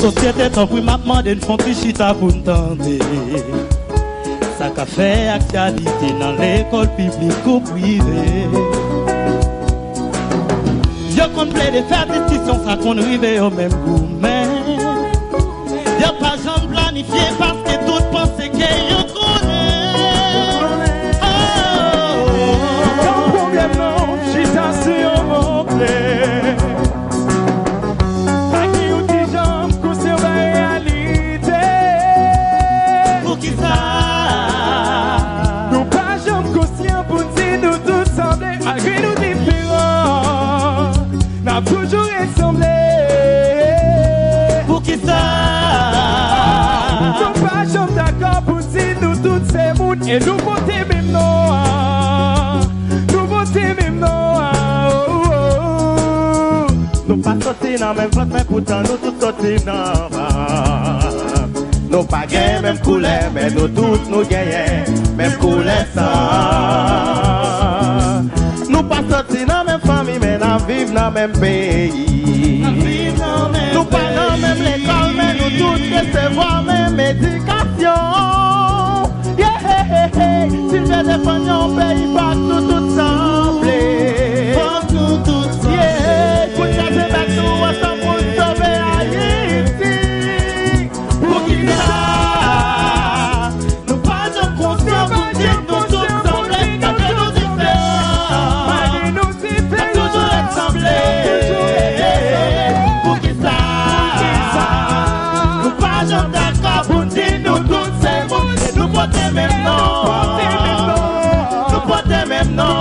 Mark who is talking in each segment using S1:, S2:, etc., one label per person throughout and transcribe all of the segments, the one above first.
S1: Société tant pis m'a demandé une fonte chita pour entendre. Ça qu'a fait actualité dans l'école publique ou privée. Yo complet de faire discussion, ça qu'on arrive au même goût. Mais y'a pas jamais planifié parce que tout pense que yo connaît.
S2: Quand problème non, chita sur mon plaît. A qui ou ti jambes conserve la réalité.
S1: Pour qui ça?
S2: Nous pas jamais conscients pour dire nous tous sembler. Malgré nous différents, n'a toujours ressemblé.
S1: Pour qui ça?
S2: Nous pas jamais d'accord pour dire nous tous ces mondes. Et nous voter même non. Nous voter même non.
S3: Nous pas sortis dans même vote, mais pourtant nous tous sortis dans nous pas gagnés même couleur, mais nous tous nous gagnons même couleur sang. Nous pas sortis dans même famille, mais nous vivons dans même pays. Nous pas dans même l'école, mais nous tous recevons même éducation. Yeah, si nous défendons un pays, pas nous tous sembler. Yeah, pour chasser back nous ensemble pour sauver Haïti. Pour qui ça? Nous pas de conscience pour dire nous tous sembler. Quand nous différents, nous toujours ressemblés. Pour qui ça? Nous pas d'accord pour dire nous tous c'est bon. Et nous porter même nom. Nous porter même nom.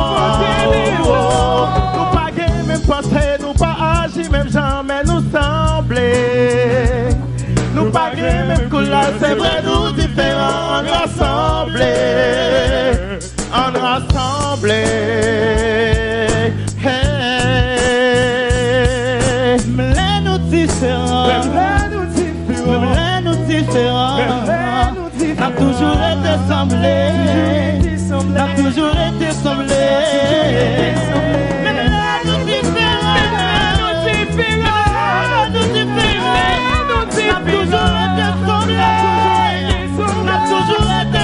S3: Nous pas gagner même penser, nous pas agir même jamais nous sembler. Nous pas gagner même couleur, c'est vrai nous différents, on rassemblés, on rassemblés. Hey.
S1: M'lè nous différents. N'a toujours été semblés. N'a toujours été semblés. Mais là nous différents. N'a toujours été semblés. N'a toujours été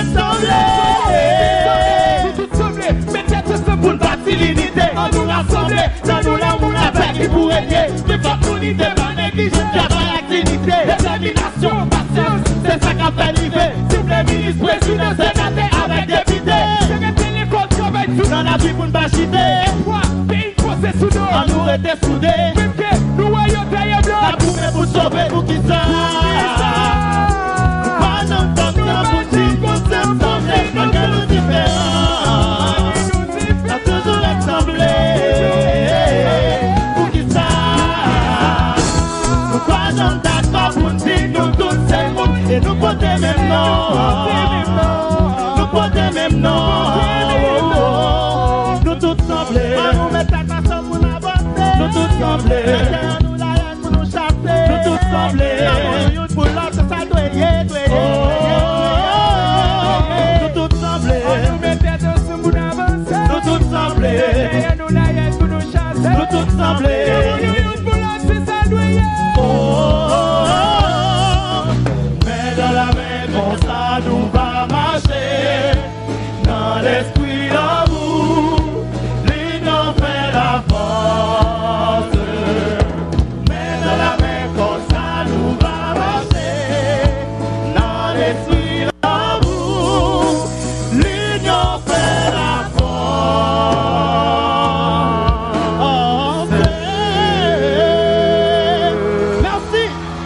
S1: semblés.
S2: Mettez tout ça pour le bâtir l'unité. On nous rassemble, dans nous l'amour, la paix qui pourrait lier. Mais pas unité, pas négligé, travail, activité. Détermination, patience, c'est ça qu'a fait l'idée. Si vous les ministres, présidents, sénateurs, avec députés. Je retiens les comptes, travail, tout dans la vie pour ne pas chiter. Pays procès sous nous.
S1: On nous était soudés.
S2: Même que nous voyons taille blanc.
S1: La poumée pour sauver, pour qui ça? Pas d'entendre pour dire qu'on s'est semblé, malgré nous différents. N'a toujours ressemblé. Pour qui ça? Nous pas d'accord pour dire nous tous c'est bon. Et nous porter même nom. Nous porter même nom. Nous tous semblés.
S3: Nous mettons la façon pour avancer.
S1: Nous tous semblés.
S3: Nous la haine pour nous chasser.
S1: Nous tous semblés.
S3: Nous pour l'autre, ça doit y être.
S1: Nous tous semblés.
S2: Nous mettons tout ça pour avancer.
S1: Nous tous semblés.
S2: Nous la haine pour nous chasser.
S1: Nous tous semblés.
S3: Mais dans la main comme ça, nous va marcher. Dans l'esprit d'amour, l'union fait la force. Mais dans la main comme ça, nous va marcher. Dans l'esprit d'amour, l'union fait la force. Merci.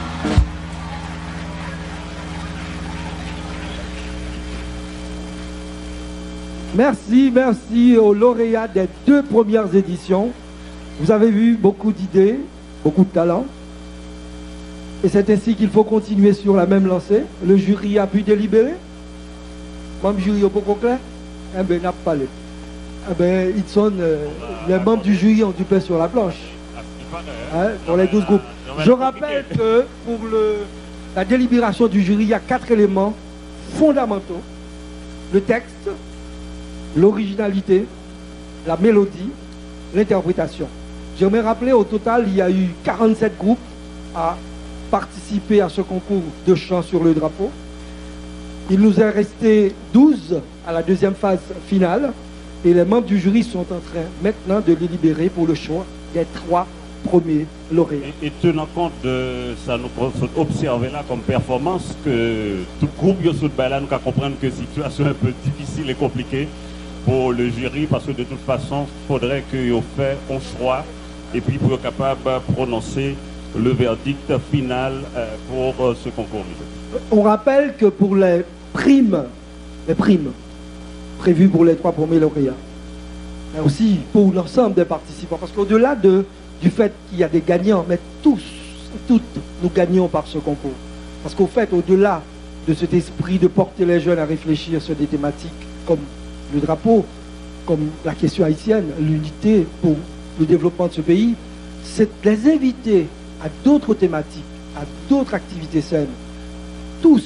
S4: Merci aux lauréats des 2 premières éditions. Vous avez vu beaucoup d'idées, beaucoup de talent. Et c'est ainsi qu'il faut continuer sur la même lancée. Le jury a pu délibérer. Même jury au Poco clair. Eh bien, n'a pas parlé. Eh bien, les membres du jury ont du pain sur la planche. Hein, pour les 12 groupes. Je rappelle que pour la délibération du jury, il y a 4 éléments fondamentaux. Le texte, l'originalité, la mélodie, l'interprétation. J'aimerais rappeler au total, il y a eu 47 groupes à participer à ce concours de chant sur le drapeau. Il nous est resté 12 à la deuxième phase finale et les membres du jury sont en train maintenant de délibérer pour le choix des 3 premiers lauréats.
S5: Et tenant compte de ça, nous observons là comme performance que tout groupe de là, nous comprendre que la situation est un peu difficile et compliquée pour le jury parce que de toute façon, il faudrait qu'ils fassent un choix et puis pour être capable de prononcer le verdict final pour ce concours.
S4: On rappelle que pour les primes prévues pour les 3 premiers lauréats, mais aussi pour l'ensemble des participants, parce qu'au-delà du fait qu'il y a des gagnants, mais toutes nous gagnons par ce concours. Parce qu'au fait, au-delà de cet esprit de porter les jeunes à réfléchir sur des thématiques comme le drapeau, comme la question haïtienne, l'unité pour le développement de ce pays, c'est de les inviter à d'autres thématiques, à d'autres activités saines. Toutes,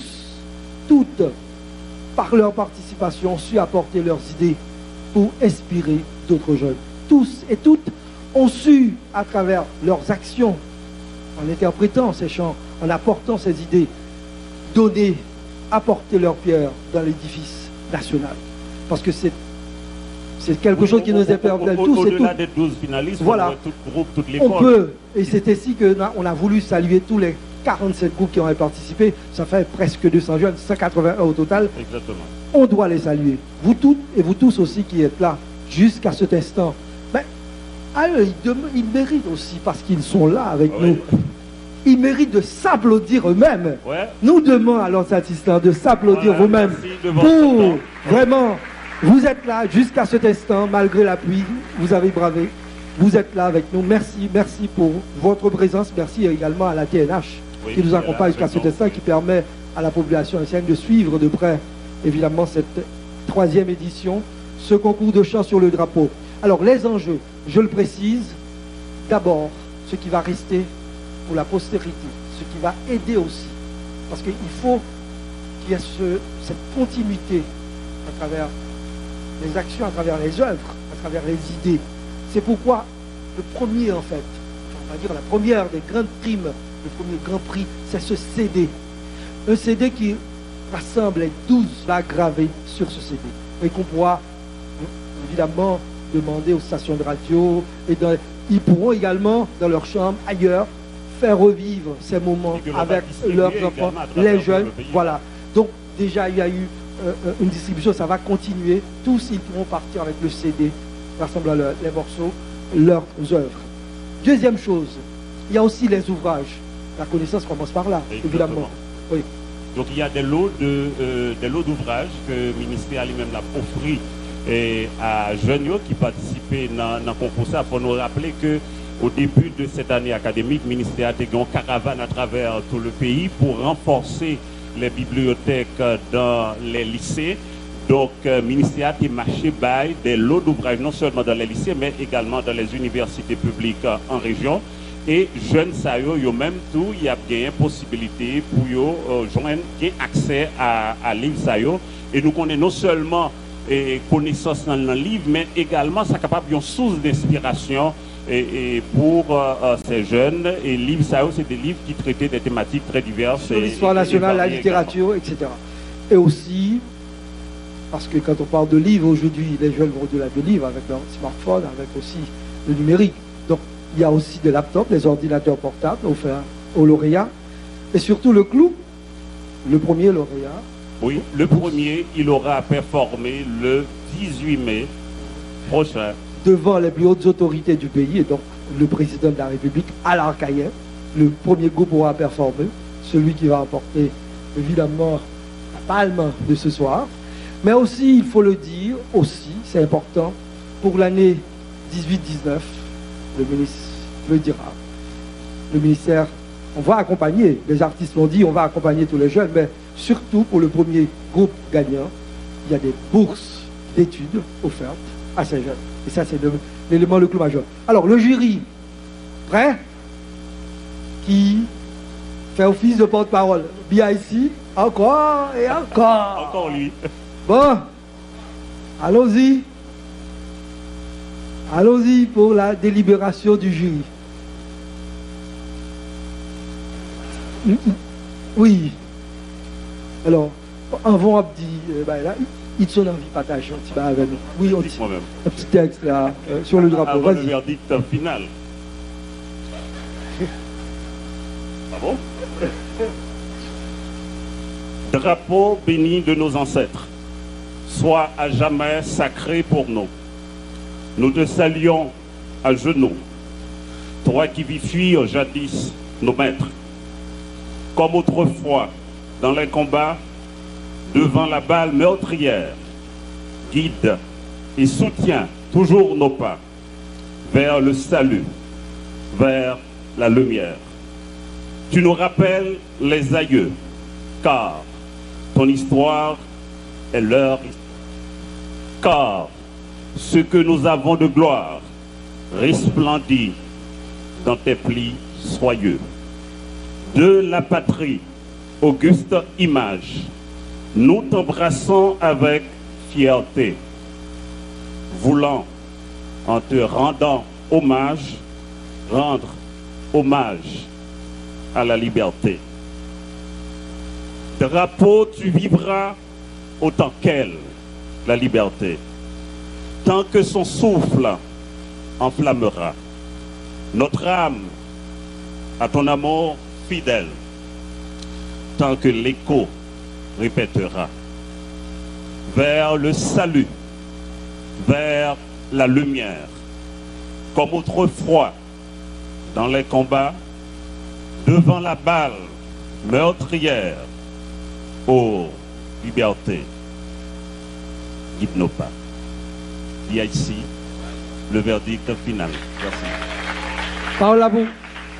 S4: par leur participation, ont su apporter leurs idées pour inspirer d'autres jeunes. Tous et toutes ont su, à travers leurs actions, en interprétant ces chants, en apportant ces idées, donner, apporter leur pierre dans l'édifice national. Parce que c'est quelque chose qui nous est permis tous et
S5: au-delà des 12 finalistes,
S4: voilà,
S5: tout groupe, toute l'école.
S4: on peut, et c'est ainsi qu'on a voulu saluer tous les 47 groupes qui ont participé. Ça fait presque 200 jeunes, 181 au total.
S5: Exactement.
S4: On doit les saluer. Vous toutes et vous tous aussi qui êtes là jusqu'à cet instant. Mais à eux, ils méritent aussi, parce qu'ils sont là avec nous, ils méritent de s'applaudir eux-mêmes.
S5: Ouais.
S4: Nous demandons à leurs assistants de s'applaudir
S5: Voilà,
S4: vous-mêmes
S5: merci de
S4: pour
S5: votre temps.
S4: vraiment, vous êtes là jusqu'à cet instant, malgré la pluie, vous avez bravé, vous êtes là avec nous. Merci, merci pour votre présence. Merci également à la TNH qui nous accompagne jusqu'à cet instant, qui permet à la population haïtienne de suivre de près, évidemment, cette 3e édition, ce concours de chant sur le drapeau. Alors, les enjeux, je le précise, d'abord, ce qui va rester pour la postérité, ce qui va aider aussi, parce qu'il faut qu'il y ait cette continuité à travers les actions, à travers les œuvres, à travers les idées. C'est pourquoi le premier, en fait, on va dire la première des grandes primes, le premier grand prix, c'est ce CD. Un CD qui rassemble les 12 bagues gravées sur ce CD. Et qu'on pourra évidemment demander aux stations de radio. Et ils pourront également, dans leur chambre, ailleurs, faire revivre ces moments avec leurs enfants, les jeunes. Voilà. Donc déjà, il y a eu une distribution, ça va continuer. Tous, ils pourront partir avec le CD, rassemblant les morceaux, leurs œuvres. Deuxième chose, il y a aussi les ouvrages. La connaissance commence par là, évidemment. Oui.
S5: Donc il y a des lots d'ouvrages que le ministère lui-même l'a offert à jeunes qui participaient dans le concours. Il faut nous rappeler qu'au début de cette année académique, le ministère a fait une caravane à travers tout le pays pour renforcer les bibliothèques dans les lycées. Donc le ministère a marché by des lots d'ouvrages, non seulement dans les lycées, mais également dans les universités publiques en région. Et jeunes, ça y a même tout, il y a bien une possibilité pour joindre accès à livres ça y. Et nous connaissons non seulement connaissance dans le livre, mais également ça capable une source d'inspiration pour ces jeunes. Et livres ça c'est des livres qui traitaient des thématiques très diverses.
S4: Sur l'histoire nationale, la littérature, etc. Et aussi, parce que quand on parle de livres aujourd'hui, les jeunes vont au-delà de livres avec leur smartphone, avec aussi le numérique. Donc il y a aussi des laptops, des ordinateurs portables offerts aux lauréats. Et surtout le clou, le premier lauréat.
S5: Oui, le premier, il aura performé le 18 mai prochain.
S4: Devant les plus hautes autorités du pays, et donc le président de la République à l'Arcaïen. Le premier groupe aura performé, celui qui va apporter évidemment la palme de ce soir. Mais aussi, il faut le dire, aussi, c'est important, pour l'année 18-19, le ministre le dira. Le ministère, on va accompagner, les artistes l'ont dit, on va accompagner tous les jeunes, mais surtout pour le premier groupe gagnant, il y a des bourses d'études offertes à ces jeunes. Et ça, c'est l'élément le plus majeur. Alors, le jury, prêt? Qui fait office de porte-parole. Bien ici, encore et encore.
S5: Encore lui.
S4: Bon, allons-y. Allons-y pour la délibération du jury. Oui. Alors, avant Abdi, là, il sonne envie de partager un petit peu avec nous. Oui, on dit
S5: Moi-même.
S4: un petit texte là, sur le drapeau.
S5: Avant le
S4: Vas-y.
S5: verdict final. Ah bon? Drapeau béni de nos ancêtres, sois à jamais sacré pour nous. Nous te saluons à genoux, toi qui vivifies jadis nos maîtres. Comme autrefois, dans les combats, devant la balle meurtrière, guide et soutiens toujours nos pas vers le salut, vers la lumière. Tu nous rappelles les aïeux, car ton histoire est leur histoire. Car ce que nous avons de gloire resplendit dans tes plis soyeux. De la patrie, auguste image, nous t'embrassons avec fierté, voulant, en te rendant hommage, rendre hommage à la liberté. Drapeau, tu vivras autant qu'elle, la liberté, tant que son souffle enflammera notre âme à ton amour fidèle, tant que l'écho répétera vers le salut, vers la lumière, comme autrefois dans les combats, devant la balle meurtrière. Ô liberté, guide nos pas. Il y a ici le verdict final. Merci.
S4: Parole à vous.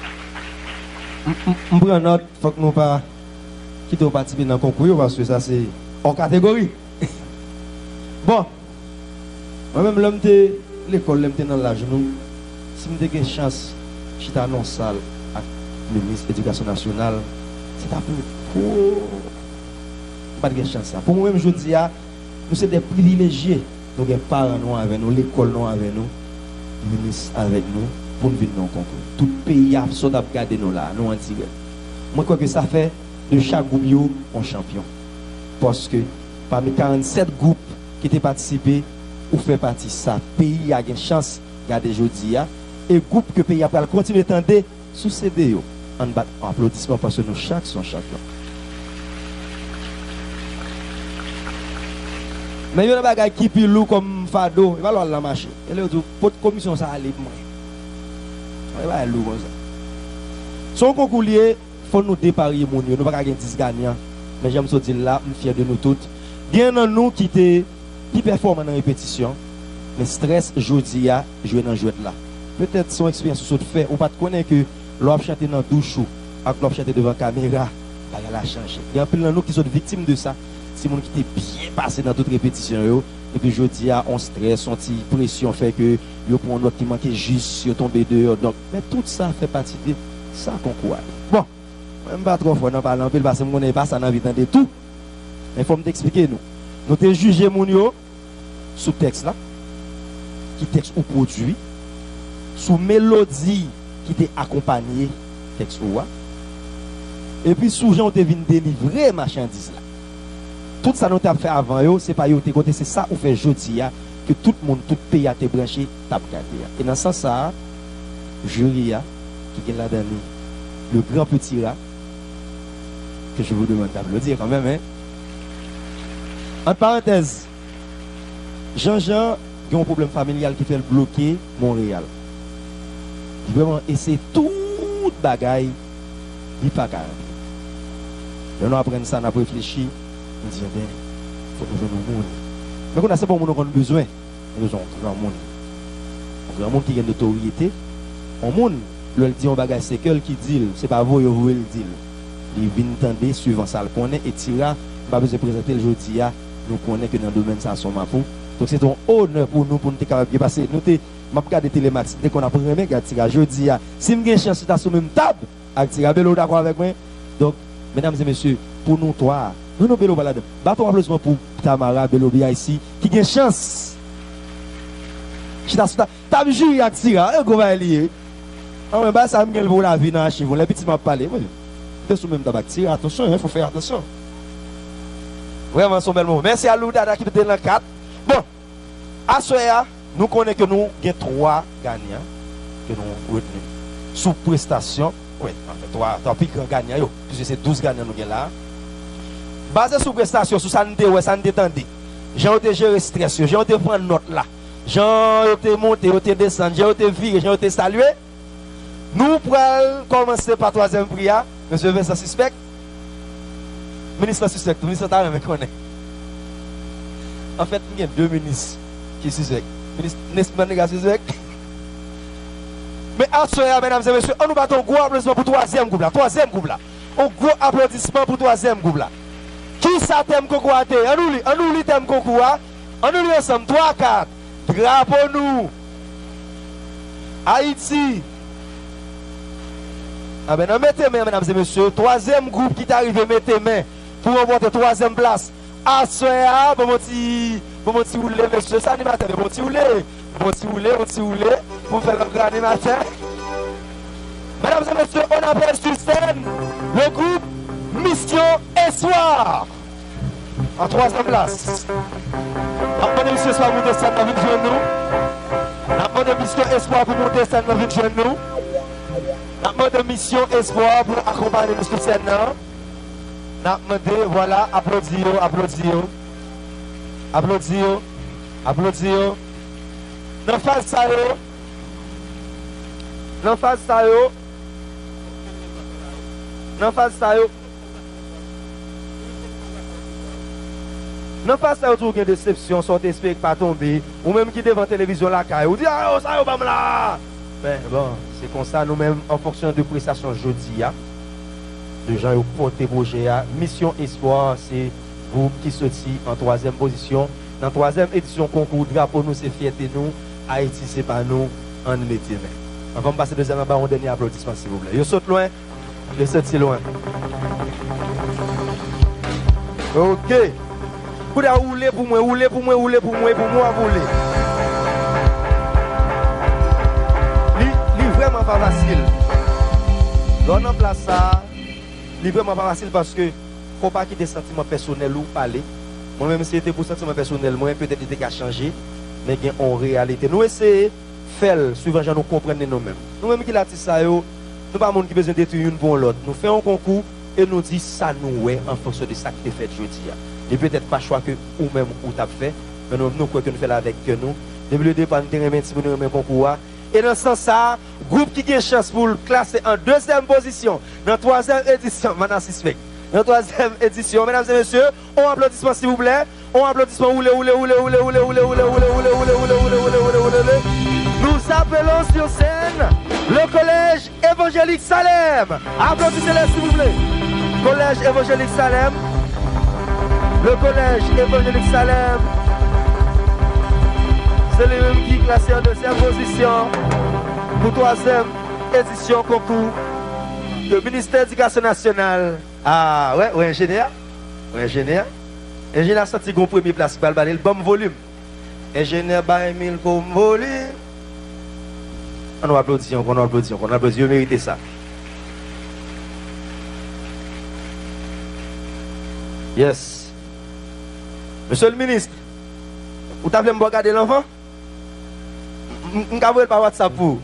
S6: On prend note, il faut que nous pas quitter participer dans le concours parce que ça c'est en catégorie. Bon, moi-même l'homme de l'école, l'homme dans la genou, si je me une chance, je t'annonce ça à le ministre de l'Éducation nationale, c'est un peu pas de chance ça. Pour moi-même, je dis, nous sommes des privilégiés. Nous avons des parents nous avec nous, l'école nous avec nous, le ministre avec nous, pour nous venir dans le concours. Tout pays a regardé nous là, nous en tiré. Moi, je crois que ça fait de chaque groupe un champion. Parce que parmi 47 groupes qui étaient participés, ou fait partie de ça, le pays a une chance de garder aujourd'hui. Et le groupe que le pays a continué à tendre sous CD. En applaudissement parce que nous chaque sont champions. Mais il y a des bagages qui pilent comme Fado, il va leur la marcher. Et là, pour la commission, ça allait moins. Il va aller comme ça. Son concours lié, il faut nous déparer, nous ne pouvons pas gagner 10 gagnants. Mais j'aime ce dire là, je suis fier de nous toutes. Il y en a nous qui performent dans la répétition, mais stress, jeudi, jouer dans le jeu là. Peut-être son expérience sur ce fait, ou pas de connaître que l'on chanter dans la douche ou l'on chanter devant la caméra, il a changé. Il y a plein de nous qui sont victimes de ça. C'est monde qui était bien passé dans toute répétition et puis je dis on stress, on petite pression fait que yo prend notre qui manque juste, yo tomber dehors. Donc mais tout ça fait partie de ça concours. Bon, même pas trop fois dans parler en pile parce que mon n'est pas ça dans vie de tout. Mais faut me t'expliquer nous. Nous te juger mon yo sous texte là qui texte ou produit, sous mélodie qui t'est accompagné texte ou et puis sous gens te vinn délivrer marchandise là. Tout ça nous avons fait avant, ce n'est pas côté, c'est ça qu'on fait jeudi, que tout le monde, tout le pays a été branché, t'a regardé. Et dans ce sens, ça, jury qui est là-dedans, le grand petit là, que je vous demande d'applaudir quand même. Hein. En parenthèse, Jean-Jean a un problème familial qui fait le bloquer Montréal. Vraiment, et c'est tout bagaille, il pas carré. Et on apprend ça, on a réfléchi. On dit, il faut que nous jouions le monde. Mais quand on a ce qu'on a besoin, nous avons un grand monde. Un grand monde qui a une notoriété. Un monde, le dit un bagage, c'est qu'elle qui dit, c'est pas vous, vous le dit. Il vient entendre, suivant ça, le connaît, et tira, pas besoin de présenter le jeudi, nous connaissons que dans le domaine, ça son mapou. Donc c'est un honneur pour nous, pour nous capables de passer. Nous, je regarde Télémax, dès qu'on a pris un mec, jeudi, si je suis chance, sur la même table, avec Tira Bello, d'accord avec moi. Donc, mesdames et messieurs, pour nous, toi, nous Bello balade. Battons un applaudissement pour Tamara Bello Bia ici, qui a une chance. T'as vu jouer avec Tira, un gros va lier. On va ça me pour la vie dans l'archive, les petits m'a parlé. de sous même tabac tir, attention, il faut faire attention. Vraiment, son bel mot. Merci à Loudada qui était dans le 4. Bon, à ce moment, nous connaissons que nous avons 3 gagnants que nous retenons. Sous prestation, oui, en fait, 3 plus grands gagnants, puisque c'est 12 gagnants nous avons là. Basé sur prestation, sur ça nous ça nous détendait. J'ai été gérer stress, j'ai été prendre note là. J'ai été monté, j'ai été descendu, j'ai été viré, j'ai été salué. Nous pourrons commencer par 3e prière. Monsieur Vincent Suspect. Ministre suspect, ministre Tarek me connaît. En fait, il y a 2 ministres qui sont suspects. Ministre Nesman suspect. Mais à ce moment, mesdames et messieurs, on nous bat un gros applaudissement pour 3e groupe là. 3e groupe là. Un gros applaudissement pour 3e groupe là. Qui ça t'aime qu'on croit? On nous lit thème qu'on croit. On nous lit ensemble 3, 4. Drapeau nous. Haïti. Ah ben, mettez main, mesdames et messieurs. 3e groupe qui est arrivé, mettez main pour remporter 3e place. À ce moment, pour mon petit roulé, monsieur, ça animateur, mon petit roulé, pour faire le grand animateur. Mesdames et messieurs, on appelle sur scène le groupe Mission Espoir. En 3e place. Après, monsieur, soit monter scène dans une jeune nous. Après, Mission Espoir pour monter scène dans une jeune nous. Après, Mission Espoir pour accompagner monsieur scène. Voilà, applaudis. Dans phase ça tu as une déception, sortez esprit pas tomber, ou même qui devant la télévision la caille, ou dit ah ça yo pas là. Ben bon, c'est comme ça nous-mêmes en fonction de prestation jeudi les gens ont porté projet à Mission Espoir, c'est groupe qui sortit en 3e position. Dans 3e édition concours drapeau nous c'est fierté nous, Haïti c'est pas nous, en métier. On va passer deuxième en bas, un dernier applaudissement s'il vous plaît. Yo saute loin, yo saute si loin. OK. Vous avez roulé pour moi, rouler. Il vraiment pas facile. L'on en place ça. Il vraiment pas facile parce que faut pas quitter sentiment personnel ou parler. Moi-même, si c'était pour sentiment personnel, moi peut-être il était changé, mais il y a en réalité. Nous essayons de faire, suivant nous comprendre nous-mêmes. Nous-mêmes qui l'a dit ça, nous pas monde qui besoin détruire une pour l'autre. Nous faisons un concours et nous disons ça nous est en fonction de ça qui est fait jeudi. Et peut-être pas choix que ou même ou t'as fait, mais nous croyons que nous faisons avec nous. Depuis le départ, nous avons un concours. Et dans ce sens, groupe qui a chance pour le classer en 2e position, dans la 3e édition, maintenant suspect. Dans la 3e édition, mesdames et messieurs, on applaudissement s'il vous plaît. On applaudissement, Nous appelons sur scène le collège évangélique Salem. Applaudissez-les s'il vous plaît. Collège évangélique Salem. Le collège évangélique Salem. C'est le même qui est classé en 2e position pour 3e édition concours du ministère de l'Éducation nationale. Ah ouais, ingénieur. Ingénieur sorti une première place pour le bon volume. Ingénieur by 1000 comme volume. On applaudit, vous méritez ça. Yes. Monsieur le ministre, vous avez voulu regarder l'enfant? Je ne vais pas WhatsApp pour.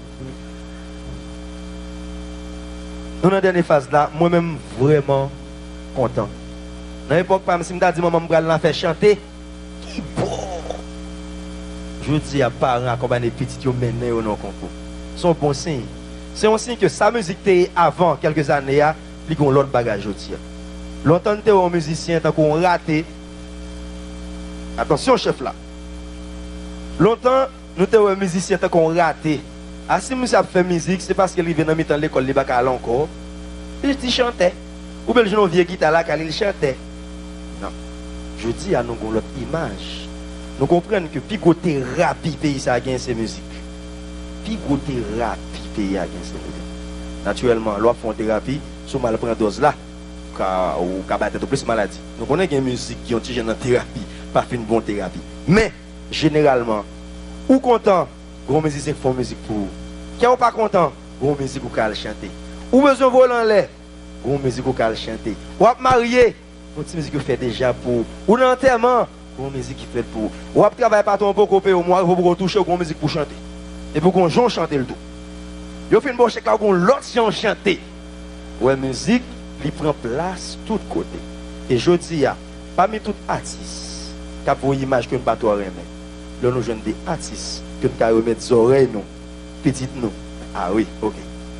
S6: Nous, dans la dernière phase là, moi-même vraiment content. Dans l'époque, si je me dis maman, je vais faire chanter. Qui bon! Je dis à parents, accompagner les petits, ils mènent au concours. C'est un bon signe. C'est un signe que sa musique était avant quelques années, il y a l'autre bagage aussi. Longtemps, nous sommes musiciens, tant qu'on raté. Attention, chef là. Longtemps, nous sommes musiciens, tant qu'on raté. Ah, si monsieur a fait musique, c'est parce qu'il vient dans l'école, il va encore. Il chantait. Ou bien le jeune vieux guitare là, il chantait. Non. Je dis à nous l'autre image. Nous comprenons que picothérapie pays ça a gagné ses musiques. Picothérapie pays a gagné ses musiques. Naturellement, l'on fait une thérapie, si on mal prend dose là, ou qu'à plus maladie. Nous connaissons des musiques qui ont tiré dans thérapie, pas fait une bonne thérapie. Mais, généralement, ou content, gros musiciens font musique pour vous. Qui n'est pas content, gros musique pour chanter. Ou besoin de voler en l'air, une musique qu'on peut chanter. Ou à marier, une petite musique qu'on fait déjà pour. Ou dans l'enterrement, une musique qui fait pour. Ou à travailler par ton peu au mois, pour toucher une musique pour chanter. Et pour qu'on joue chanter le tout. Yo fait une bonne chèque là, qu'on l'autre gens chanter. Ouais, musique, il prend place tout côté. Et je dis, parmi tous les artistes, qui ont une image que nous ne pouvons pas remettre, là nous jeunes des artistes, que nous pouvons remettre des oreilles, nous, petites nous. Ah oui, ok.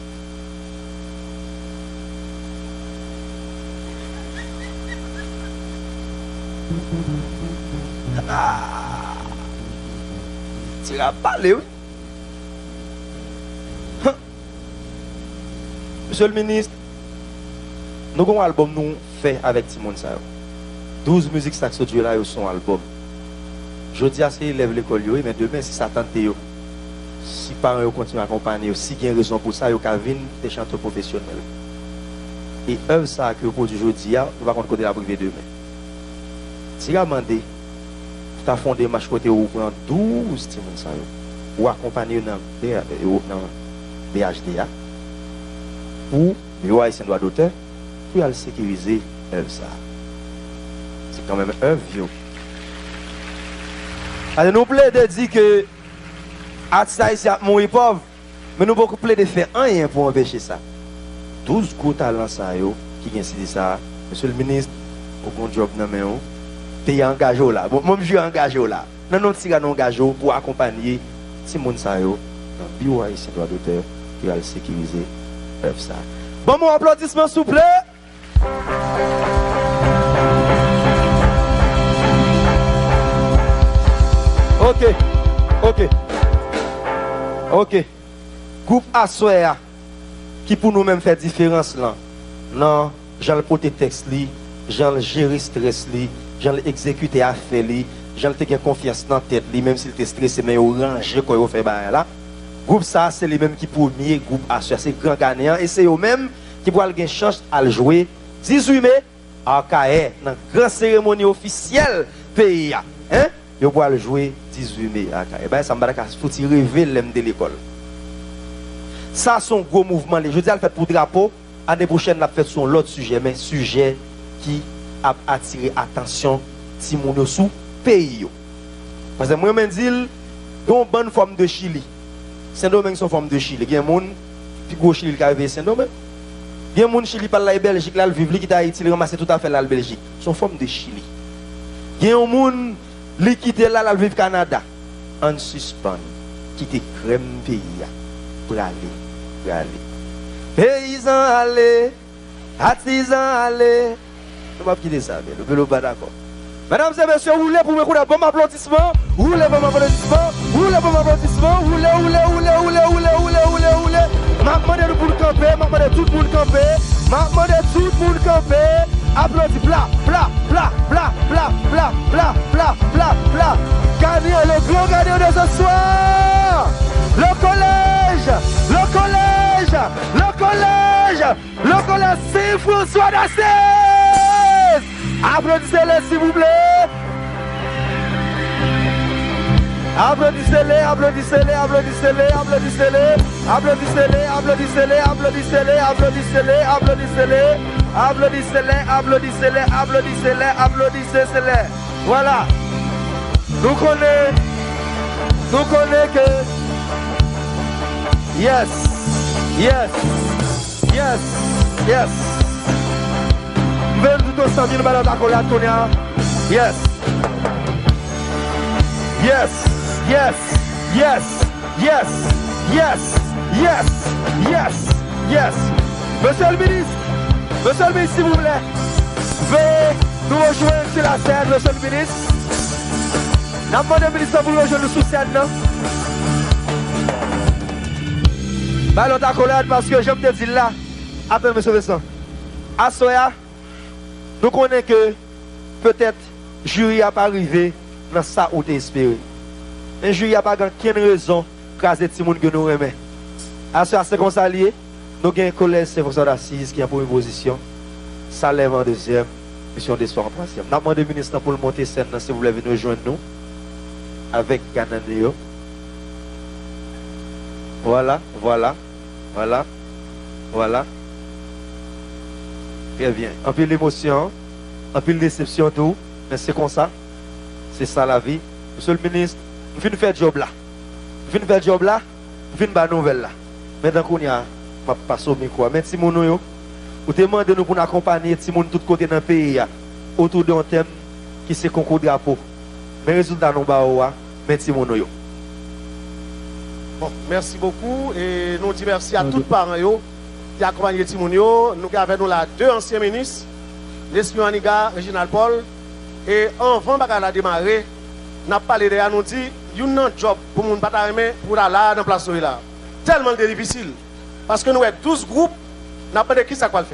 S6: Ah, tu vas parler, oui. Monsieur le ministre, nous avons un album nous fait avec Timon Sao. 12 musiques saxo Dieu là son album. Je dis à ces élèves l'école, mais demain si ça tente, si parents continuent à accompagner, si il y a une raison pour ça, ils peuvent venir des chanteurs professionnels. Et œuvre ça que vous produisez aujourd'hui, nous va côté la privée demain. Si vous avez demandé, tu as fondé match côté où vous prenez 12 Timon Sao, ou accompagner dans BHDA, pour le haïtien droit d'auteur, pour aller sécuriser œuvre ça. C'est quand même œuvre vieux. Alors nous plaît de dire que l'artiste haïtien a mourir pauvre, mais nous beaucoup plaît de faire rien pour empêcher ça. 12 gros talents ça yo qui viennent dit ça, monsieur le ministre, au bon job dans main pays engagé là. Moi je suis engagé là. Non non tiga non engagé pour accompagner Simon ça yo dans bureau haïtien droit d'auteur pour aller sécuriser œuvre ça. Bon mon applaudissement s'il vous plaît. Ok. Groupe Assoya qui pour nous-mêmes fait différence là. Non, j'en le porter texte li, j'en le gérer stress li, j'en le exécuter affaire li, j'en le te confiance dans tête li même s'il était stressé mais au ranger quand il fait bail là. Groupe ça c'est les mêmes qui premier groupe Assoya, c'est grand gagnant et c'est eux mêmes qui pour avoir chance à le jouer 18 mai à Kaé dans grande cérémonie officielle pays hein. Yo pour le jouer 18 mai à Kaé. Ben ça me paraît faut y rêver l'aime de l'école. Ça son gros mouvement. Je dis à le fait pour drapeau. L'année prochaine la fait sur l'autre sujet, mais sujet qui a attiré attention si mon sous pays. Parce que moi même dis dans bonne forme de Chili. Saint-Domingue son forme de Chili. Il y a monde puis gros Chili qui arrive Saint-Domingue. Il y a monde Chili par la Belgique là le vivre qui Haïti il ramasse tout à fait la Belgique. Son forme de Chili. Il y a monde li quitter là la vivre Canada en suspens quitter crème pays pour aller paysan aller artisan aller on va quitter ça mais le vélo pas d'accord. Mesdames et messieurs, roulez pour me couper bon applaudissement, roulez bon applaudissement, roulez bon applaudissement, roulez. M'a demandé pour camper, m'a demandé tout le monde camper, m'a demandé tout le monde camper. Applaudis, bla. Gagnant, le grand gagnant de ce soir. Le collège Saint-François d'Assise. Applaudissez-le s'il vous plaît. Applaudissez-les. Voilà. Nous connaissons que yes. Même tout au 100 000 balles d'accolade, Tonia. Yes. Monsieur le ministre, s'il vous plaît, veuillez nous rejoindre sur la scène, monsieur le ministre. Nous demandons au ministre pour nous rejoindre sous scène. Ballon d'accolade parce que j'aime te dire là. Attends, monsieur Vincent. À Soya, nous connaissons que peut-être le jury n'a pas arrivé dans ça où tu espéré. Un jury n'a pas aucune raison de craser tout le monde que nous remet. À Soya, c'est comme ça lié. Nous avons un collège Saint-François d'Assise qui est en première position. Ça lève en deuxième. Mission d'espoir en troisième. Nous demandons au ministre pour le monter scène si vous voulez venir rejoindre nous. Avec Gananeo. Voilà. Très bien. Un peu l'émotion, un peu de déception, tout. Mais c'est comme ça. C'est ça la vie. Monsieur le ministre, nous venons faire le job là. Nous venons faire le job là. Nous venons faire la nouvelle là. Maintenant qu'on y a, je passe au micro. Merci mon nous. Vous demandez nous pour nous accompagner tout le côté dans le pays autour d'un thème qui c'est concours de drapeau. Mais résultat nous baoua. Merci mon nous.
S7: Bon, merci beaucoup et nous disons merci à tous les parents qui accompagnent Timounio. Nous avons là deux anciens ministres, l'Esprit Maniga, Reginald Paul. Et avant de démarrer, nous avons parlé de nous dit il y a un job pour nous pour aller dans la place là. Tellement difficile. Parce que nous avons 12 groupes, nous avons pas de qui ça va le faire.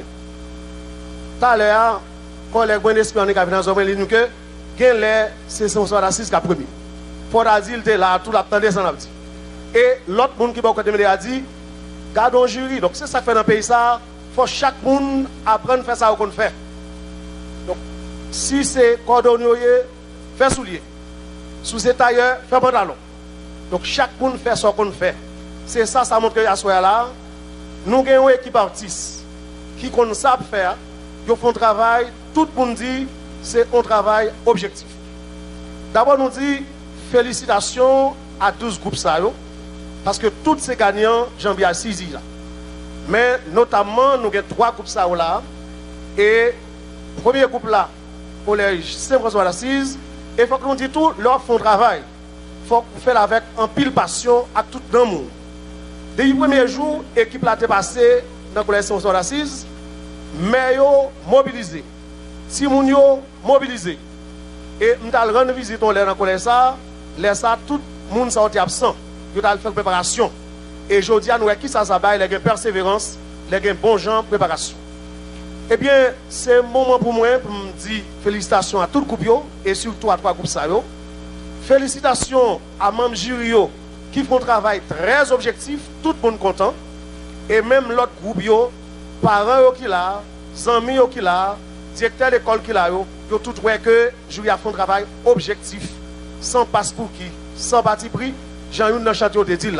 S7: Tout à l'heure, quand les bons esprits Maniga viennent dans le nous que c'est son soir d'assise qui a premier. Pour dire que là, tout l'attendait sans abdi. Et l'autre monde qui va côté a dit, gardons le jury. Donc c'est ça que fait dans le pays ça. Il faut chaque monde apprendre à faire ça qu'on fait. Donc si c'est cordonnier, fait soulier. Si c'est tailleur, fait pantalon. Donc chaque monde fait ce qu'on fait. C'est ça, ça montre que à ce là, nous avons une équipe artiste qui qu'on savent faire, qui font travail. Tout le monde dit c'est un travail objectif. D'abord nous dit félicitations à 12 groupes ça. Parce que tous ces gagnants, Jean-Pierre Sisi là. Mais notamment, nous avons 3 groupes ça là. Et le premier groupe là, collège Saint-François d'Assise, et il faut que nous disions tout, leur font travail. Il faut faire avec un pile passion à tout le monde. Dès le premier jour, l'équipe là est passée dans le collège Saint-François d'Assise, mais ils ont mobilisé. Si nous avons mobilisé, et nous allons rendre visite dans le collège ça, tout le monde est absent. Nous allons faire préparation. Et je dis à nous qui ça s'abat, il y a une persévérance, il y a un bon genre de préparation. Eh bien, c'est un moment pour moi pour me dire félicitations à tout le groupe et surtout à 3 groupes. Félicitations à membres jury qui font un travail très objectif, tout le monde content. Et même l'autre groupe, parents qui là, amis qui là, directeur d'école qui là, tout trouvé que le jury a fait un travail objectif, sans passe pour qui, sans parti pris. Jean-Yves dans le château de Dil là.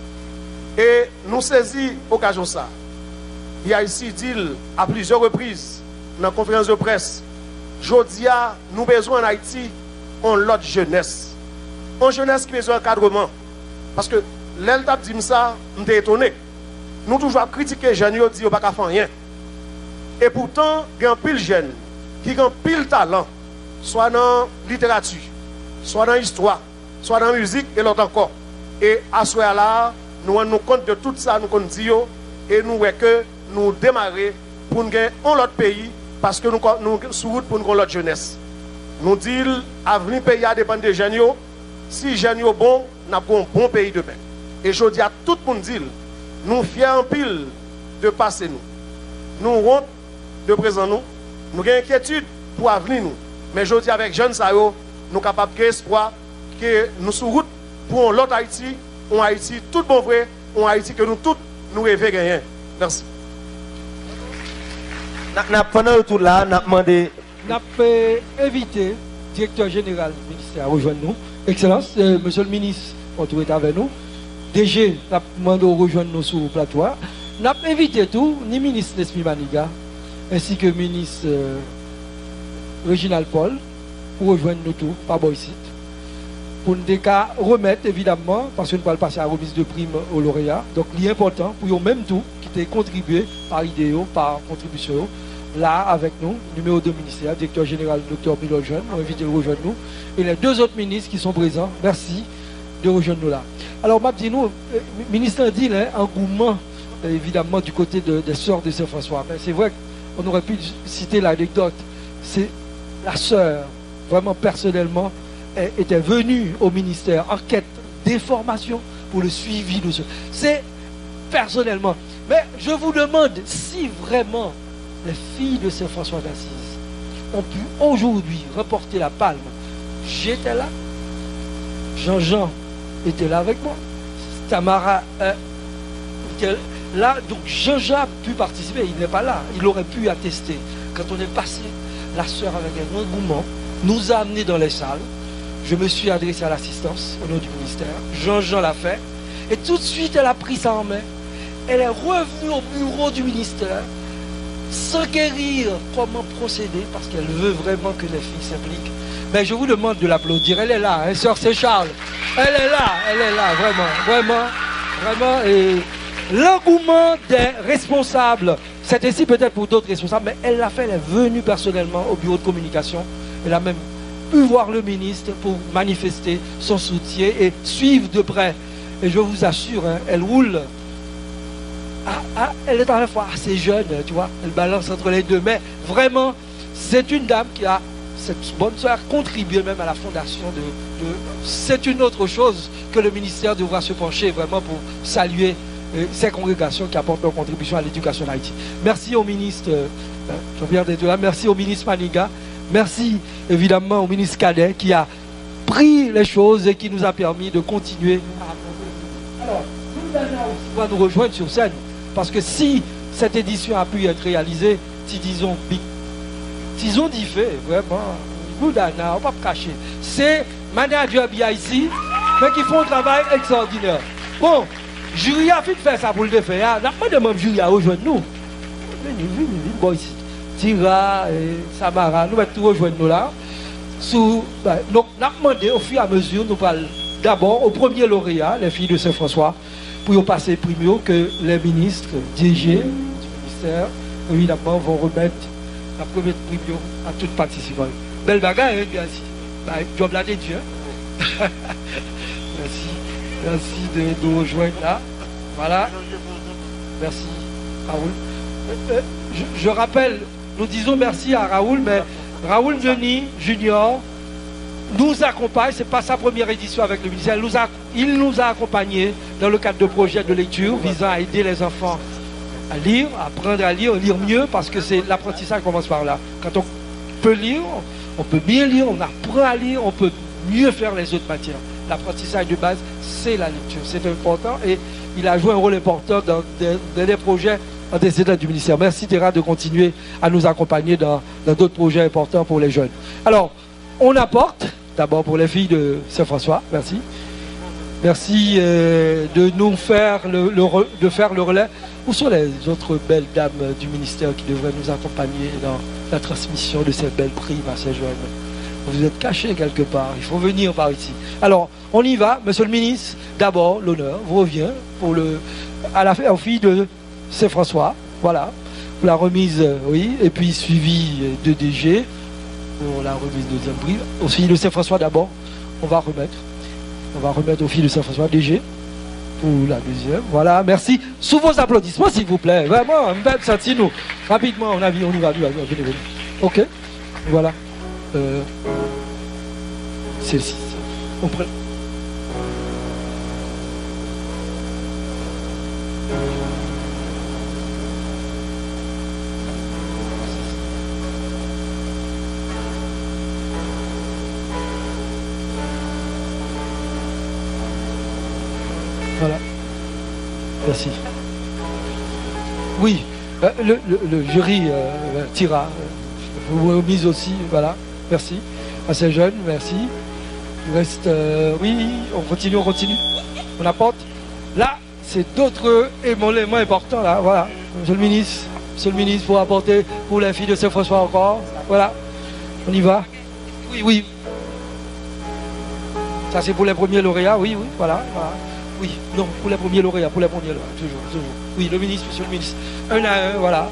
S7: Et nous saisissons l'occasion ça. Il y a ici Dil à plusieurs reprises dans la conférence de presse. Jodia, nous avons besoin en Haïti en l'autre jeunesse. En jeunesse qui a besoin d'encadrement. Parce que l'Eltap dit ça, je suis étonné. Nous toujours critiquer les jeunes, ils disent qu'ils ne peuvent pas faire rien. Et pourtant, il y a un pile jeune qui a un pile talent, soit dans la littérature, soit dans l'histoire, soit dans la musique et l'autre encore. Et à ce moment-là, nous rendons compte de tout ça, nous disons, et nous voyons que nous démarrer pour nous gagner un autre pays, parce que nous sommes sur route pour nous gagner l'autre jeunesse. Nous disons, l'avenir pays dépend des jeunes. Si les jeunes sont bons, nous avons un bon pays demain. Et je dis à tout le monde, nous fiers en pile de passer nous. Nous honte de présent nous. Nous avons inquiétude pour l'avenir nous. Mais je dis avec jeunes, nous sommes capables de créer espoir que nous sommes sur route pour l'autre Haïti, un Haïti tout bon vrai, un Haïti que nous tous nous rêvons gagner. Merci.
S6: Pendant tout là, nous avons demandé.
S4: Nous avons invité le directeur général du ministère à rejoindre nous. Excellence, monsieur le ministre, on est avec nous. DG, nous avons demandé de rejoindre nous sur le plateau. Nous avons invité tout, ni ministre l'Esprit Maniga, ainsi que le ministre Reginald Paul, pour rejoindre nous tous, par Boycite. Pour nous remettre, évidemment, parce que nous allons passer à la remise de primes aux lauréats. Donc, l'important, pour eux même tout, qui ont contribué par idéo, par contribution, là, avec nous, numéro 2 ministère, directeur général, Dr Milol Jeune, on invite de rejoindre nous. Et les 2 autres ministres qui sont présents, merci de rejoindre nous là. Alors, m'a dit nous, ministre a dit, engouement, évidemment, du côté des sœurs de Saint-François. Mais c'est vrai qu'on aurait pu citer l'anecdote. C'est la sœur, vraiment personnellement, était venue au ministère en quête d'informations pour le suivi de ce. C'est personnellement. Mais je vous demande si vraiment les filles de Saint-François d'Assise ont pu aujourd'hui reporter la palme. J'étais là. Jean-Jean était là avec moi. Tamara était là. Donc Jean-Jean a pu participer. Il n'est pas là. Il aurait pu attester. Quand on est passé, la sœur avec un engouement nous a amenés dans les salles. Je me suis adressé à l'assistance au nom du ministère. Jean-Jean l'a fait. Et tout de suite, elle a pris ça en main. Elle est revenue au bureau du ministère. s'enquérir comment procéder, parce qu'elle veut vraiment que les filles s'impliquent. Mais je vous demande de l'applaudir. Elle est là, hein, sœur c'est Charles. Elle est là, vraiment. Et l'engouement des responsables, c'est ainsi peut-être pour d'autres responsables, mais elle l'a fait, elle est venue personnellement au bureau de communication. Elle a même pu voir le ministre pour manifester son soutien et suivre de près. Et je vous assure, hein, elle roule. Elle est à la fois assez jeune, tu vois, elle balance entre les deux, mais vraiment, c'est une dame qui a, cette bonne soeur, contribué même à la fondation c'est une autre chose que le ministère devra se pencher vraiment pour saluer ces congrégations qui apportent leur contribution à l'éducation en Haïti. Merci au ministre, je viens d'être là, merci au ministre Maniga, merci évidemment au ministre Cadet qui a pris les choses et qui nous a permis de continuer à... Alors, on va nous rejoindre sur scène. Parce que si cette édition a pu être réalisée, si disons dit fait, vraiment, Goudana, on ne va pas cacher. C'est manager bien ici, mais qui font un travail extraordinaire. Bon, jury a fait faire ça pour le faire. N'a pas de même jury à rejoindre nous. Venez, bon, ici. Tira, Samara, nous allons tout rejoindre nous là. Donc, nous avons demandé au fur et à mesure, nous parlons d'abord au premier lauréat, les filles de Saint-François, pour passer primio que les ministres DG du ministère, évidemment, vont remettre la première primio à toute participants. Belle bagarre, hein, merci. Job là des dieux. Merci de nous rejoindre là. Voilà. Merci, Raoul. Je rappelle, nous disons merci à Raoul, mais Raoul Denis Junior nous accompagne, ce n'est pas sa première édition avec le ministère, il nous a accompagnés dans le cadre de projets de lecture visant à aider les enfants à lire, à apprendre à lire mieux, parce que c'est l'apprentissage qui commence par là. Quand on peut lire, on peut bien lire, on apprend à lire, on peut mieux faire les autres matières. L'apprentissage de base, c'est la lecture, c'est important et il a joué un rôle important dans des projets antécédents du ministère. Merci Terra de continuer à nous accompagner dans d'autres projets importants pour les jeunes. Alors, on apporte, d'abord pour les filles de Saint-François, merci. Merci de nous faire le relais. Où sont les autres belles dames du ministère qui devraient nous accompagner dans la transmission de ces belles primes à ces jeunes? Vous êtes cachés quelque part, il faut venir par ici. Alors, on y va, monsieur le ministre. D'abord, l'honneur vous revient aux filles de Saint-François, voilà, pour la remise, oui, et puis suivi de DG. Pour la remise de deuxième prix. Aux filles de Saint-François d'abord, on va remettre aux filles de Saint-François DG pour la deuxième. Voilà, merci. Sous vos applaudissements, s'il vous plaît. Vraiment, même senti-nous. Rapidement, on y va. Venez. Ok, voilà. Celle-ci. On prend. Voilà. Merci. Oui, le jury Tira, vous remise aussi, voilà. Merci. À ces jeunes, merci. Il reste, oui, on continue. On apporte. Là, c'est d'autres éléments importants, là, voilà. Monsieur le ministre, pour apporter pour les filles de Saint-François encore. Voilà. On y va. Oui. Ça, c'est pour les premiers lauréats, oui, voilà. Oui, non, pour les premiers lauréats, toujours. Oui, le ministre, monsieur le ministre. Un à un, voilà.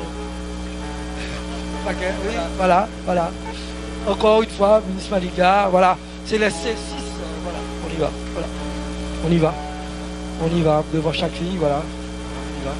S4: Okay, oui, voilà. Encore une fois, ministre Maniga, voilà. C'est les C6, voilà. On y va, devant chaque fille, voilà. On y va.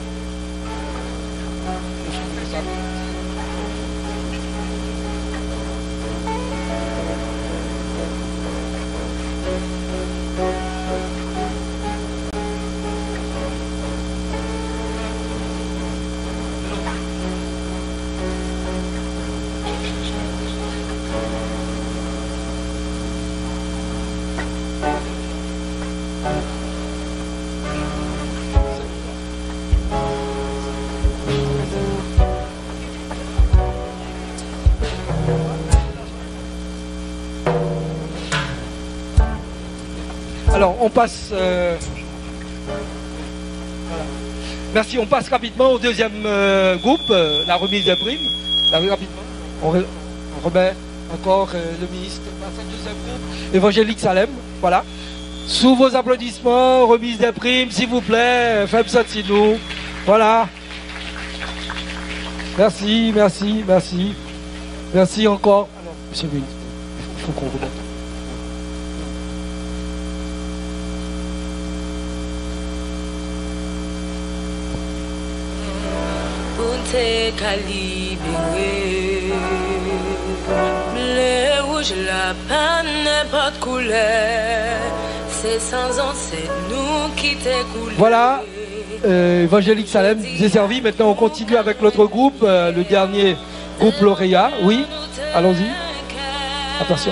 S4: Alors, on passe... voilà. Merci, on passe rapidement au deuxième groupe, la remise des primes. Rapidement, on remet encore le ministre dans ce deuxième groupe, Évangélique Salem, voilà. Sous vos applaudissements, remise des primes, s'il vous plaît, faites ça de nous. Voilà. Merci, merci, merci. Merci encore. Alors, monsieur le ministre, il faut qu'on remette.
S8: Le rouge, la panne, n'importe couleur. C'est sans an, c'est nous qui t'écoulons.
S4: Voilà, Évangélique Salem desservi. Maintenant, on continue avec l'autre groupe, le dernier groupe lauréat. Oui, allons-y. Attention.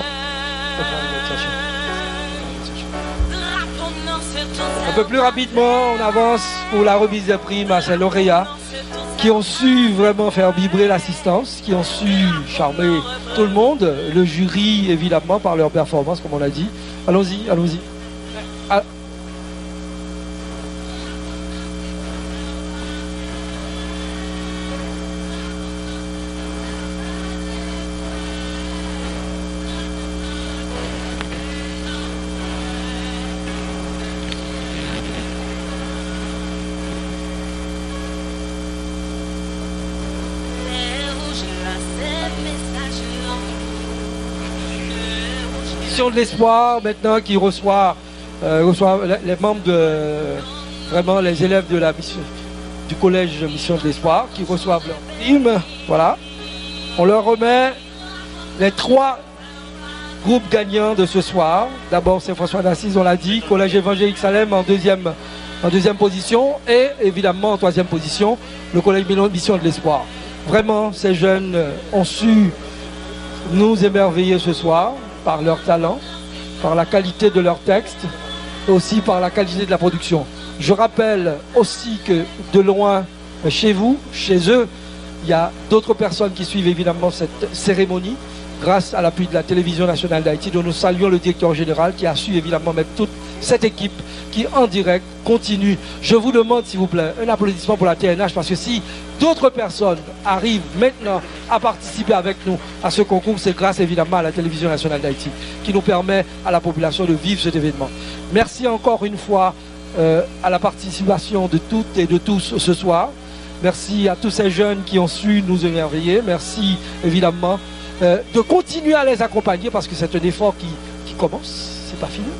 S4: Un peu plus rapidement, on avance pour la remise des primes à ces lauréats qui ont su vraiment faire vibrer l'assistance, qui ont su charmer tout le monde, le jury évidemment par leur performance, comme on l'a dit. Allons-y, allons-y. Ah. De l'espoir maintenant qui reçoit les membres vraiment les élèves de la mission du collège Mission de l'Espoir qui reçoivent leur prime. Voilà, on leur remet les 3 groupes gagnants de ce soir. D'abord c'est François d'Assise, on l'a dit, collège Évangélique Salem en deuxième position, et évidemment en 3e position le collège Mission de l'Espoir. Vraiment ces jeunes ont su nous émerveiller ce soir par leur talent, par la qualité de leurs textes, et aussi par la qualité de la production. Je rappelle aussi que de loin, chez vous, chez eux, il y a d'autres personnes qui suivent évidemment cette cérémonie, grâce à l'appui de la Télévision nationale d'Haïti, dont nous saluons le directeur général qui a su évidemment mettre toute cette équipe qui en direct continue. Je vous demande s'il vous plaît un applaudissement pour la TNH, parce que si d'autres personnes arrivent maintenant à participer avec nous à ce concours, c'est grâce évidemment à la Télévision nationale d'Haïti qui nous permet à la population de vivre cet événement. Merci encore une fois à la participation de toutes et de tous ce soir. Merci à tous ces jeunes qui ont su nous émerveiller. Merci évidemment de continuer à les accompagner, parce que c'est un effort qui commence, c'est pas fini.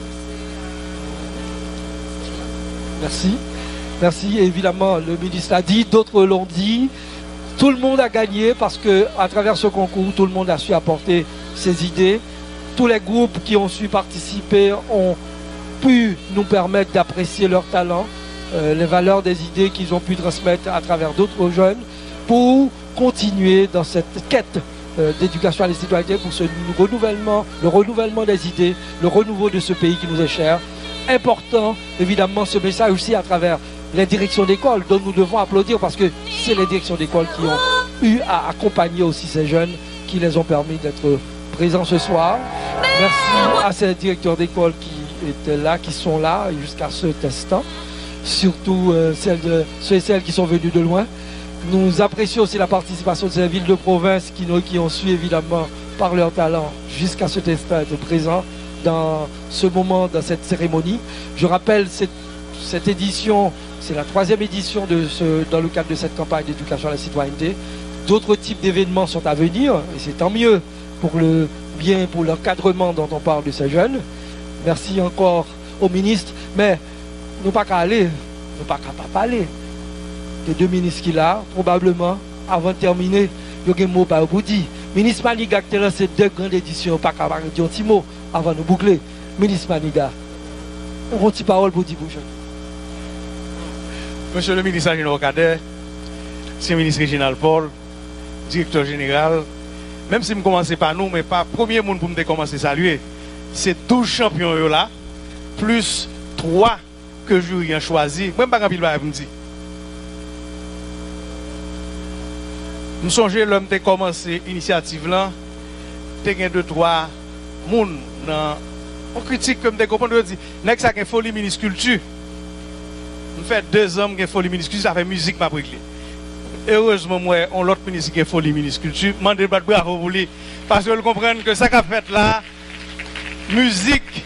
S4: Merci. Merci, évidemment, le ministre l'a dit, d'autres l'ont dit. Tout le monde a gagné parce que à travers ce concours, tout le monde a su apporter ses idées. Tous les groupes qui ont su participer ont pu nous permettre d'apprécier leur talent, les valeurs des idées qu'ils ont pu transmettre à travers d'autres jeunes pour continuer dans cette quête d'éducation à la citoyenneté, pour le renouvellement des idées, le renouveau de ce pays qui nous est cher. Important, évidemment, ce message aussi à travers les directions d'école, dont nous devons applaudir, parce que c'est les directions d'école qui ont eu à accompagner aussi ces jeunes, qui les ont permis d'être présents ce soir. Merci à ces directeurs d'école qui étaient là, qui sont là jusqu'à ce instant, surtout ceux et celles qui sont venus de loin. Nous apprécions aussi la participation de ces villes de province qui ont su évidemment par leur talent jusqu'à cet instant être présents dans ce moment, dans cette cérémonie. Je rappelle, cette édition, c'est la 3e édition dans le cadre de cette campagne d'éducation à la citoyenneté. D'autres types d'événements sont à venir, et c'est tant mieux pour le bien, pour l'encadrement dont on parle de ces jeunes. Merci encore au ministre, mais nous pas qu'à aller, nous pas qu'à pas parler. Les 2 ministres qui là, probablement, avant de terminer, il y a un mot pour vous dire. Ministre Maniga qui a lancé 2 grandes éditions, pas qu'à dire un petit mot avant de boucler. Ministre Maniga, on a une parole pour dire bonjour.
S9: Monsieur le ministre Agino Kader, c'est le ministre Réginal Paul, directeur général. Même si je ne commence pas nous, mais pas le premier monde pour me commencer à saluer, c'est 12 champions là, plus 3 que je jury a choisi. Même pas grand-pile va me dire. Nous songeons l'homme qui a commencé l'initiative là, il y a 2-3 personnes on critique comme des comprendre dit, n'est-ce pas une folie ministre culture. Je fais 2 ans que je folie minuscule, ça fait musique m'a réglé. Heureusement, moi, on l'autre ministre qui est folie minuscule. Je demande de bravo pour lui. Parce que vous comprenez que ça qu'a fait là, musique,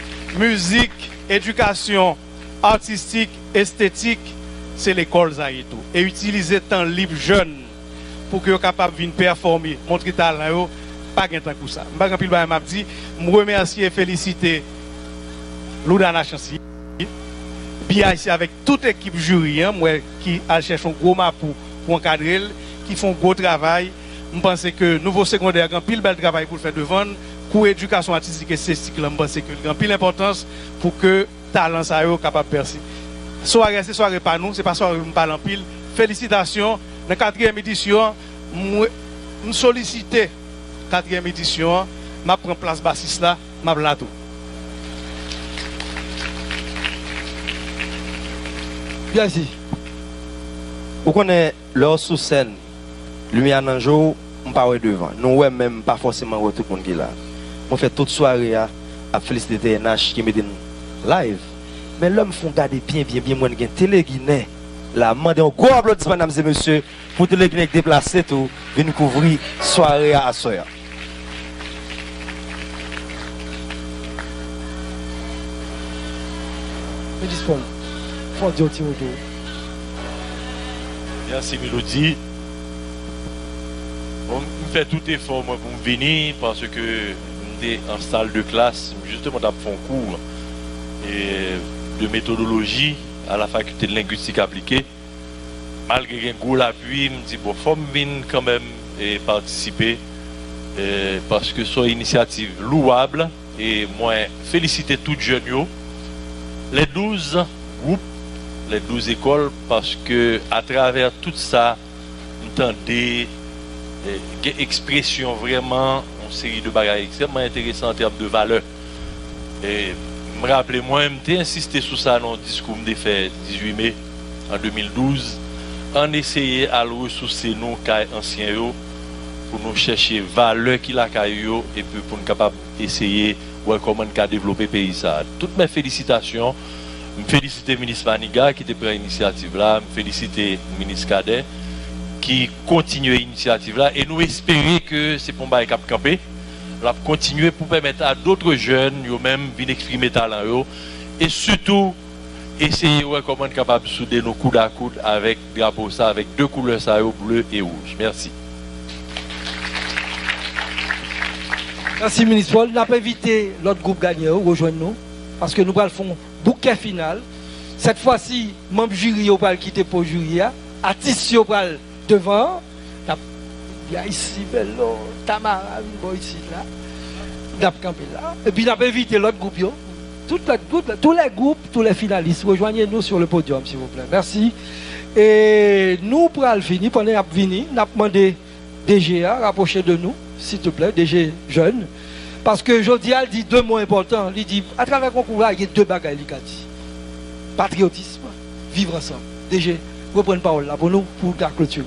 S9: éducation, artistique, esthétique, c'est l'école ça et tout. Et utiliser temps libre jeune pour que vous soyez capable de venir performer, montrer talent, pas de temps pour ça. Je m'a dit, je remercie et féliciter Loudana Chancy. Bien ici avec toute l'équipe jury, moi qui a cherché un gros map pour encadrer, qui font un gros travail. Je pense que nouveau secondaire a un pile bel travail pour faire devant. Pour l'éducation artistique et esthétique, je pense que il y a pile d'importance pour que talent ça soit capable de percer. Soirée, c'est soirée pas nous, c'est pas soirée nous parlons pile. Félicitations. Dans la 4e édition, je sollicite 4e édition, je prends place bassiste là, je prends tout.
S6: Bien ici. Vous connaissez leur sous scène, lumière dans le jour, on parle devant. Nous, ouais, même pas forcément tout le monde qui est là. On fait toute soirée à féliciter TNH qui met live. Mais l'homme font garder bien, moi, qui télé Guinée. Là, demandez un gros applaudissement, mesdames et messieurs, pour télé Guinée déplacer tout, venir couvrir soirée à soir.
S10: Merci Mélodie. On fait tout effort moi, pour venir parce que j'étais en salle de classe, justement dans un cours et de méthodologie à la faculté de linguistique appliquée. Malgré un gros appui, je me dis bon, faut venir quand même et participer parce que c'est une initiative louable et moi féliciter toutes jeunes les 12 groupes, les 12 écoles, parce que à travers tout ça, nous entendons des expressions vraiment, une série de bagages extrêmement intéressants en termes de valeur. Et me rappelez, moi, j'ai insisté sur ça dans le discours que j'ai fait 18 mai en 2012, en essayant à ressourcer nos cas anciens pour nous chercher valeur qu'il a et puis pour nous capable essayer comment on développer le pays. Toutes mes félicitations. Je félicite le ministre Maniga qui a pris l'initiative là. Je félicite le ministre Cadet qui continue l'initiative là. Et nous espérons que c'est pour nous cap camper. La continuer pour permettre à d'autres jeunes eux-mêmes de exprimer talent. Et surtout, essayer comment on est capable de souder nos coudes à coude avec drapeau ça, avec 2 couleurs ça, bleu et rouge. Merci.
S4: Merci, ministre Paul. Nous avons invité l'autre groupe gagnant, rejoindre nous, parce que nous allons faire un bouquet final. Cette fois-ci, membre jury va quitter pour jury, artiste va devant. Il y a ici, Bello, Tamara, ici, là. Nous avons campé là. Et puis nous avons invité l'autre groupe. Tous les groupes, tous les finalistes, rejoignez-nous sur le podium, s'il vous plaît. Merci. Et nous, pour le finir, pendant qu'on venir, nous avons demandé DG à rapprocher de nous, s'il te plaît, DG jeune. Parce que Jodial dit 2 mots importants. Il dit, à travers le concours, il y a 2 bagages qu'il a dit. Patriotisme, vivre ensemble. DG, reprenez la parole là pour nous, pour la clôture.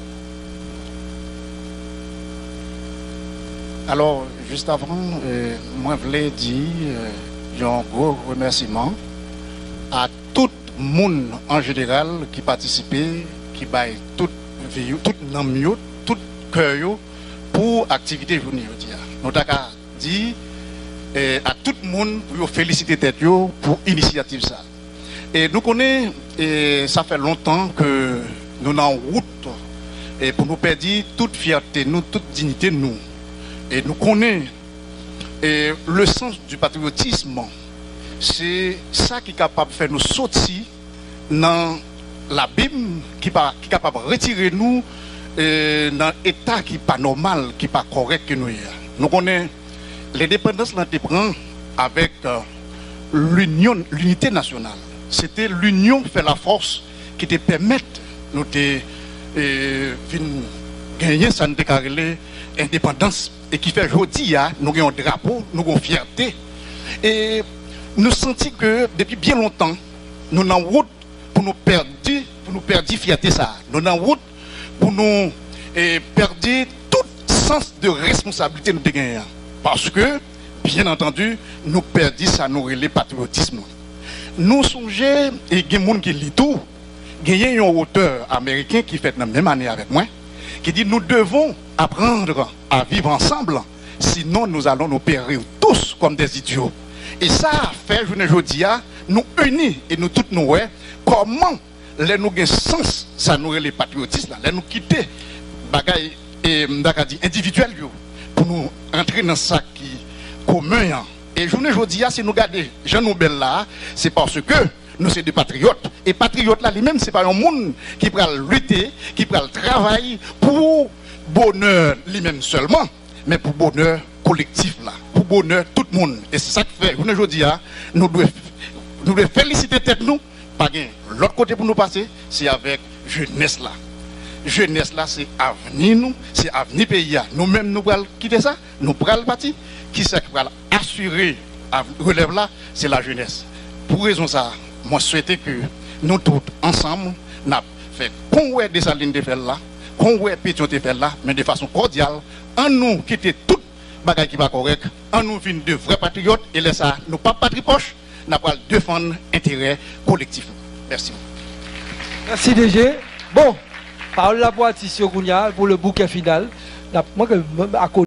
S11: Alors, juste avant, moi, je voulais dire un gros remerciement à tout le monde en général qui participait, qui baille tout le tout cœur pour l'activité journée. Nous avons dit à tout le monde pour féliciter tête pour l'initiative ça. Et nous connaissons, ça fait longtemps que nous sommes en route et pour nous perdre toute fierté, toute dignité nous. Et nous connaissons le sens du patriotisme. C'est ça qui est capable de faire nous sortir dans l'abîme, qui est capable de retirer nous dans l'état qui n'est pas normal, qui n'est pas correct que nous sommes. Nous connaissons l'indépendance avec l'unité nationale. C'était l'union fait la force qui te permet de gagner sa indépendance et qui fait aujourd'hui, nous avons un drapeau, nous avons une fierté. Et nous sentons que depuis bien longtemps, nous sommes en route pour nous perdre fierté ça. Nous sommes en route pour nous perdre tout sens de responsabilité nous avons. Parce que, bien entendu, nous perdons ça, nous relève patriotisme. nous songeons, et il y a des gens qui lisent tout, il y a un auteur américain qui fait la même année avec moi, qui dit nous devons apprendre à vivre ensemble, sinon nous allons nous périr tous comme des idiots. Et ça fait, je ne dis pas, nous unis et nous tous nous comment les nous avons sens, ça nous les patriotistes, les nous quitter bagaille et individuel pour nous entrer dans ça qui commun. Et je ne dis pas, si nous regardons Jean Nobel là, c'est parce que nous sommes des patriotes. Et patriotes là, lui-même, ce n'est pas un monde qui peut lutter, qui peut travailler pour bonheur lui-même seulement, mais pour bonheur collectif là, pour bonheur tout le monde. Et c'est ça qui fait, je ne dis pas, nous devons féliciter tête nous, pas l'autre côté pour nous passer, c'est avec jeunesse là. Jeunesse là, c'est avenir nous, c'est avenir pays. Nous-mêmes, nous allons quitter ça, nous allons partir. Qui c'est qui va assurer relève là, c'est la jeunesse. Pour raison ça, moi souhaite que nous tous ensemble, nous fait qu'on ait des salines de faire là, qu'on ait pétion de faire là, mais de façon cordiale, en nous quitter tout bagage qui va correct, en nous venir de vrais patriotes et laisser ça, nous pas patrie poche, nous allons défendre l'intérêt collectif. Merci.
S4: Merci DG. Bon, parole la boîte ici au Gounia pour le bouquet final. Moi, à côté